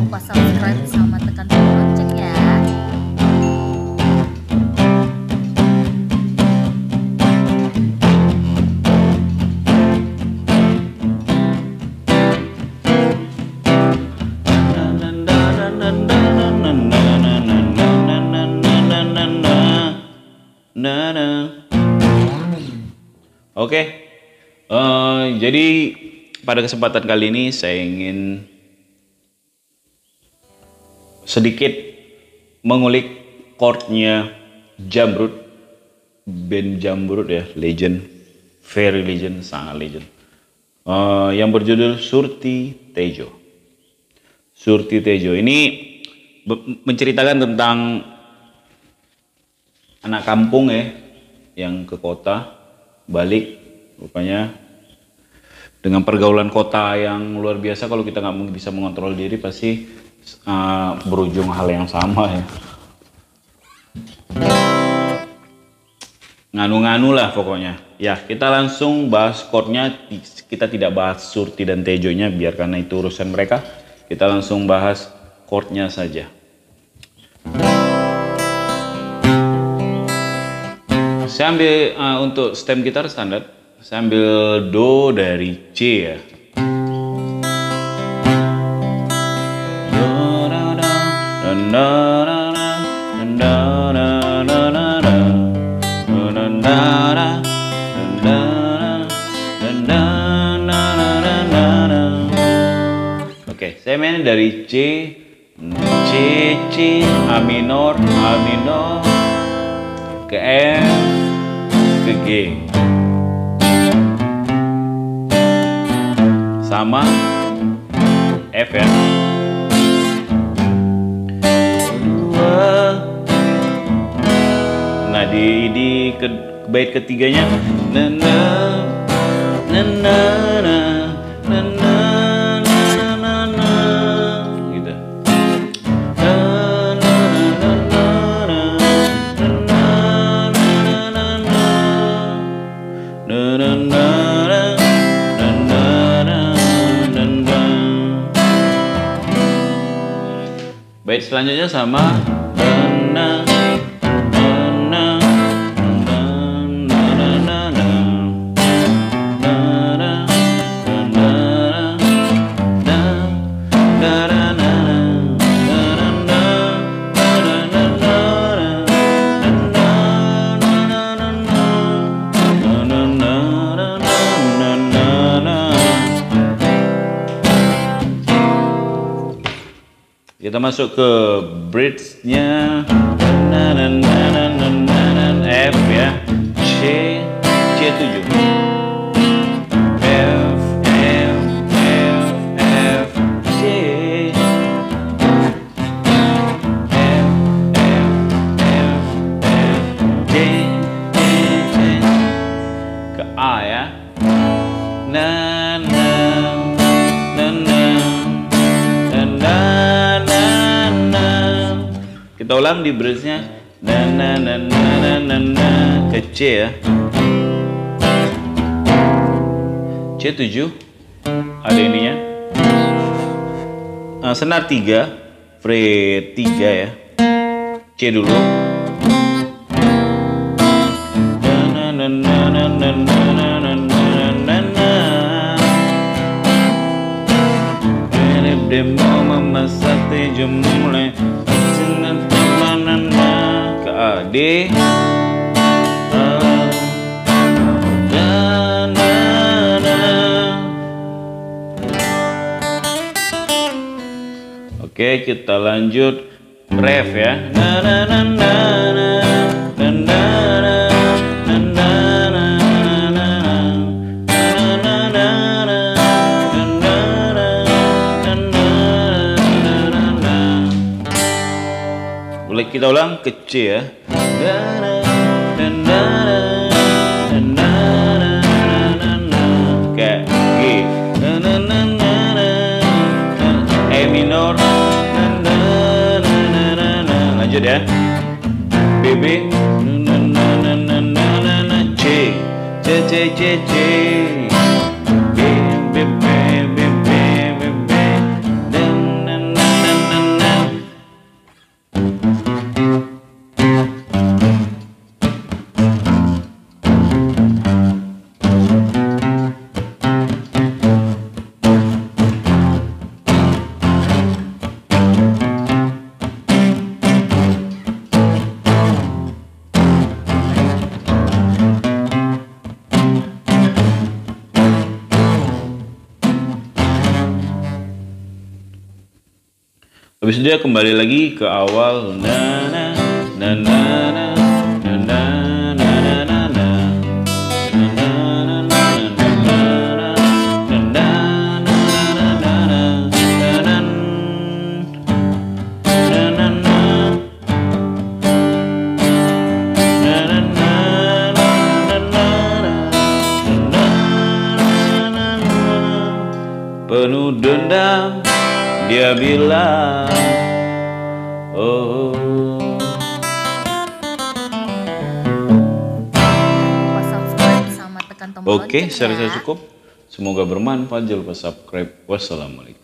lupa subscribe sama tekan tombol lonceng ya. Oke, jadi pada kesempatan kali ini saya ingin sedikit mengulik chordnya Jamrud, band Jamrud ya, legend, very legend, sangat legend, yang berjudul Surti Tejo. Surti Tejo ini menceritakan tentang anak kampung ya, yang ke kota, balik rupanya dengan pergaulan kota yang luar biasa. Kalau kita nggak bisa mengontrol diri pasti berujung hal yang sama ya, nganu-nganu lah pokoknya ya. Kita langsung bahas chordnya, kita tidak bahas Surti dan Tejonya biar karena itu urusan mereka. Kita langsung bahas chordnya saja. Saya ambil untuk stem gitar standar, saya ambil Do dari C ya. Oke, saya main dari C, A minor, ke F, ke G, sama F ya. Nah di bait ketiganya na na na na na na na na na gitu. Bait selanjutnya sama kita masuk ke bridge-nya F ya, C7, F, C, F, G, ke A ya, na na na na. Kita ulang di bridge-nya na na na na na na na ke C ya. C7 ada ininya. Senar 3, fret 3 ya. C dulu. Na na na na na na na na na na. Demo memasak Tejo mulai ke A, D, Oke, kita lanjut ref ya. Boleh kita ulang ke C ya. Ke G, E minor, lanjut ya. B, C, C, B, Habis itu dia kembali lagi ke awal. Na na na na na na na na na na na. Penuh dendam dia bilang, oh. Lupa subscribe sama tekan tombol Oke, lonceng saya rasa ya. cukup. Semoga bermanfaat. Jangan lupa subscribe. Wassalamualaikum.